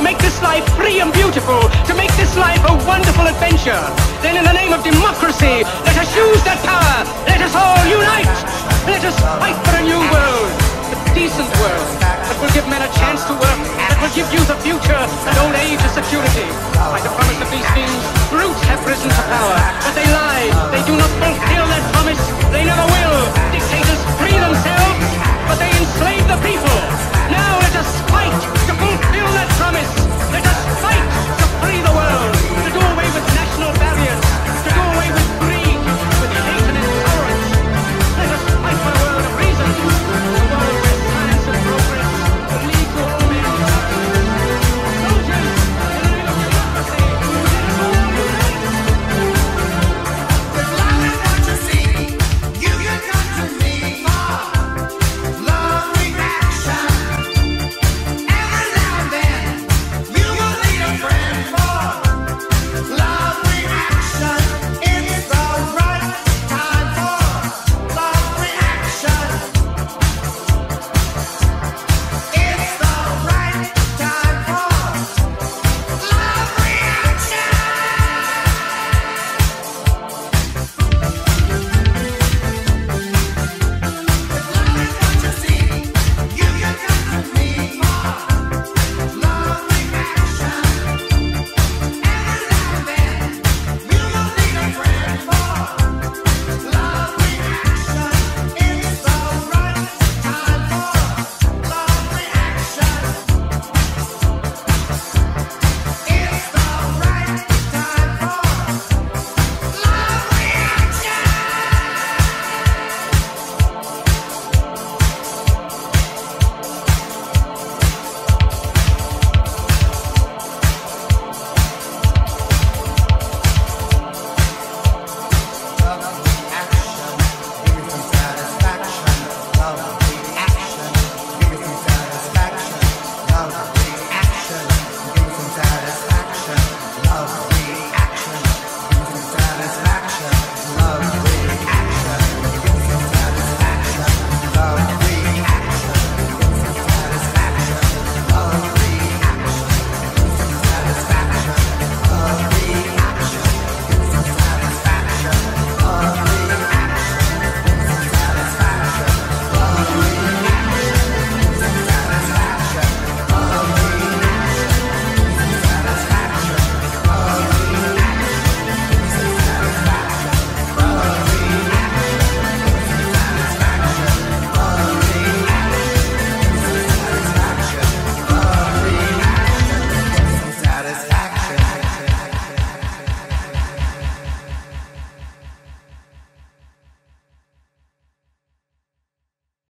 make this life free and beautiful, to make this life a wonderful adventure, then in the name of democracy, let us use that power. Let us all unite. Let us fight for a new world, a decent world, that will give men a chance to work, that will give youth a